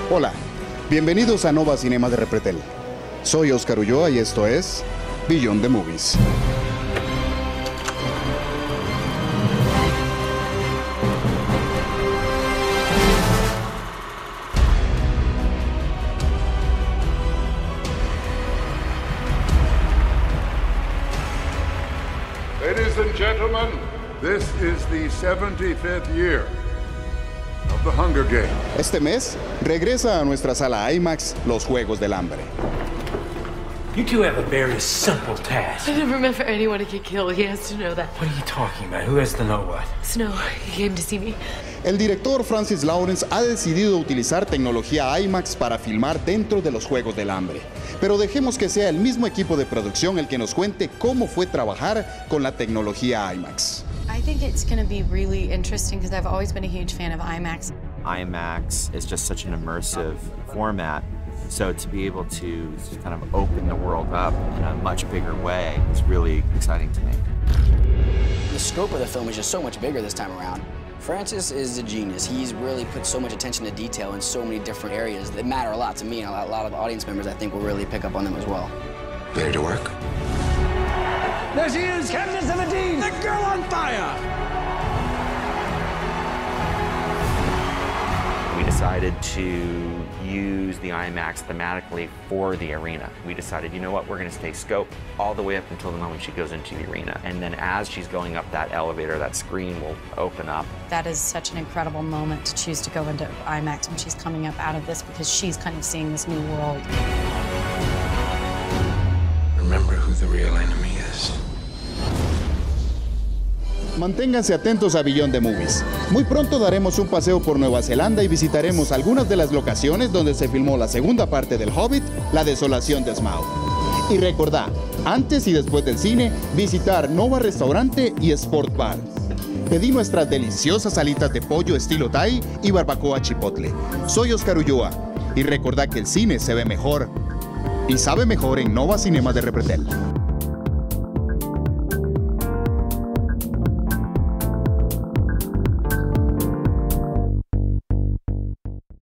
Hola, bienvenidos a Nova Cinema de Repretel. Soy Oscar Ulloa y esto es Beyond the Movies. Ladies and gentlemen, this is the 75th year of the Hunger Games. Este mes regresa a nuestra sala IMAX Los Juegos del Hambre. You two have a very simple task. I never meant for anyone to get killed. He has to know that. What are you talking about? Who has to know what? Snow, he came to see me. El director Francis Lawrence ha decidido utilizar tecnología IMAX para filmar dentro de los Juegos del Hambre. Pero dejemos que sea el mismo equipo de producción el que nos cuente cómo fue trabajar con la tecnología IMAX. I think it's going to be really interesting because I've always been a huge fan of IMAX. IMAX is just such an immersive format, so to be able to kind of open the world up in a much bigger way is really exciting to me. The scope of the film is just so much bigger this time around. Francis is a genius. He's really put so much attention to detail in so many different areas that matter a lot to me, and a lot of the audience members I think will really pick up on them as well. Ready to work? There she is, Captain 17, the girl on fire! We decided to use the IMAX thematically for the arena. We decided, you know what, we're going to stay scope all the way up until the moment she goes into the arena. And then as she's going up that elevator, that screen will open up. That is such an incredible moment to choose to go into IMAX when she's coming up out of this because she's kind of seeing this new world. Remember who the real enemy is. Manténganse atentos a Beyond the Movies. Muy pronto daremos un paseo por Nueva Zelanda y visitaremos algunas de las locaciones donde se filmó la segunda parte del Hobbit, La Desolación de Smaug. Y recordá, antes y después del cine, visitar Nova Restaurante y Sport Bar. Pedí nuestras deliciosas alitas de pollo estilo Thai y barbacoa chipotle. Soy Oscar Ulloa y recordá que el cine se ve mejor y sabe mejor en Nova Cinema de Repretel.